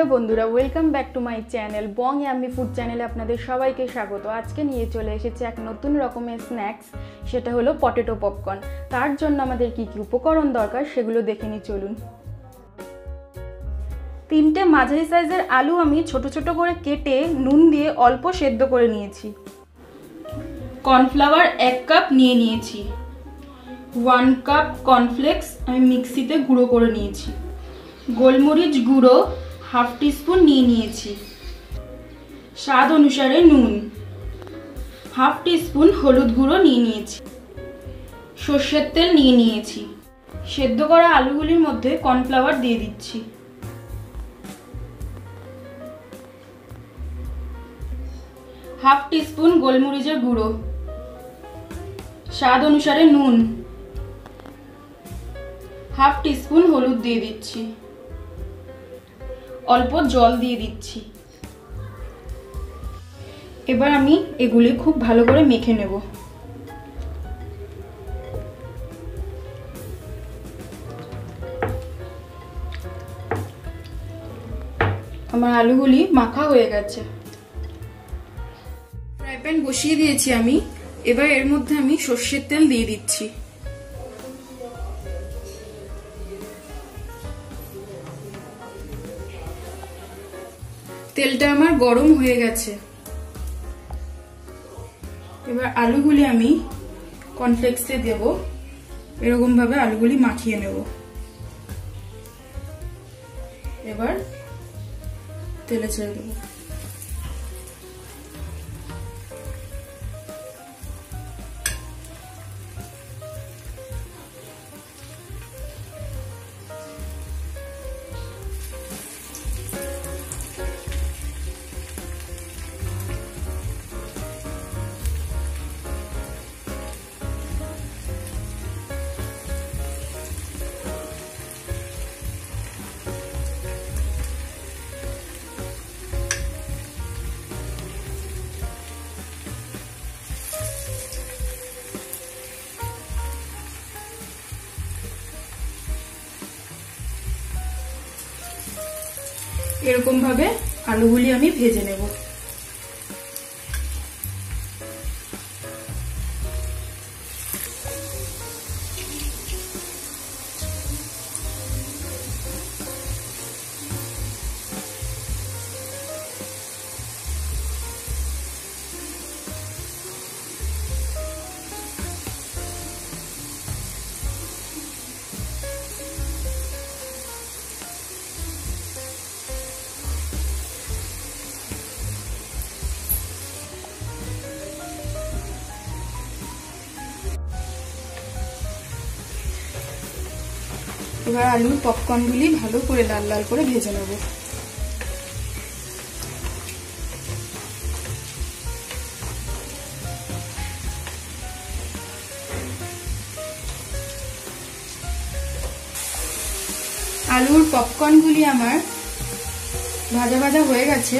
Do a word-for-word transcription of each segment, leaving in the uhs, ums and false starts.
Hello বন্ধুরা, welcome back to my channel Bong Yummy Food চ্যানেলে আপনাদের সবাইকে স্বাগত। আজকে নিয়ে চলে এসেছে এক নতুন রকমের স্ন্যাক্স, সেটা হলো পটেটো পপকর্ন। তার জন্য আমাদের কি কি উপকরণ দরকার সেগুলো দেখে নিই চলুন। তিনটে মাঝারি সাইজের আলু আমি ছোট ছোট করে কেটে নুন দিয়ে অল্প সেদ্ধ করে নিয়েছি। কর্নফ্লাওয়ার এক কাপ নিয়ে নিয়েছি। ওয়ান কাপ কর্নফ্লেক্স আমি মিক্সিতে গুঁড়ো করে নিয়েছি। গোলমরিচ গুঁড়ো হাফ টিস্পুন নিয়ে নিয়েছি। স্বাদ অনুসারে নুন, হাফ টিস্পুন হলুদ গুঁড়ো নিয়ে নিয়েছি। সর্ষের তেল নিয়ে নিয়েছি। সেদ্ধ করা আলুগুলির মধ্যে কর্নফ্লাওয়ার দিয়ে দিচ্ছি। হাফ টিস্পুন গোলমরিচের গুঁড়ো, স্বাদ অনুসারে নুন, হাফ টিস্পুন হলুদ দিয়ে দিচ্ছি। অল্প জল দিয়ে দিচ্ছি। এবার আমি এগুলি খুব ভালো করে মেখে নেব। আমার আলুগুলি মাখা হয়ে গেছে। ফ্রাই প্যান বসিয়ে দিয়েছি আমি। এবার এর মধ্যে আমি সর্ষের তেল দিয়ে দিচ্ছি। তেলটা আমার গরম হয়ে গেছে। এবার আলুগুলি আমি কর্নফ্লেক্সে দেব। এরকম ভাবে আলুগুলি মাখিয়ে নেব। এবার তেলে ছেড়ে দেব। এরকম ভাবে আলুগুলি আমি ভেজে নেব। এবার আলুর পপকর্নগুলি ভালো করে লাল লাল করে ভেজে নেব। আলুর পপকর্নগুলি আমার ভাজা ভাজা হয়ে গেছে।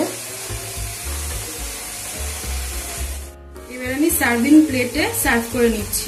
এবার আমি সার্ভিং প্লেটে সার্ভ করে নিচ্ছি।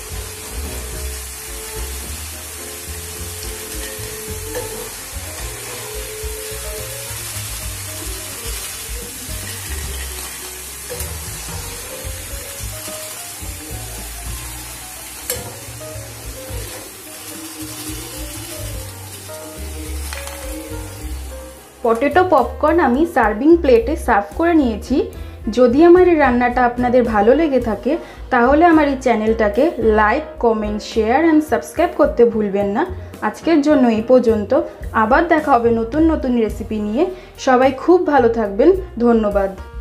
পটেটো পপকর্ন আমি সার্ভিং প্লেটে সার্ভ করে নিয়েছি। যদি আমার এই রান্নাটা আপনাদের ভালো লেগে থাকে তাহলে আমার এই চ্যানেলটাকে like, comment, share and subscribe করতে ভুলবেন না। আজকের জন্য এই পর্যন্ত। আবার দেখা হবে নতুন নতুন রেসিপি নিয়ে। সবাই খুব ভালো থাকবেন। ধন্যবাদ।